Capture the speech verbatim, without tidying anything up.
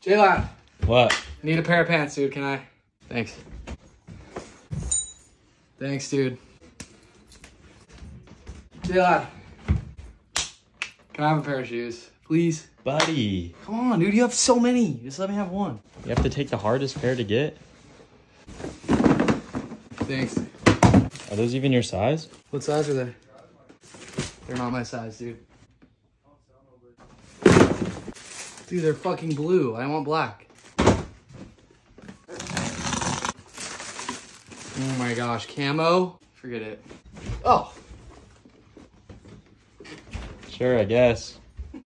J-Lab. What? Need a pair of pants, dude. Can I? Thanks. Thanks, dude. J-Lab. Can I have a pair of shoes, please? Buddy. Come on, dude. You have so many. Just let me have one. You have to take the hardest pair to get? Thanks. Are those even your size? What size are they? They're not my size, dude. Dude, they're fucking blue. I want black. Oh my gosh, camo? Forget it. Oh. Sure, I guess.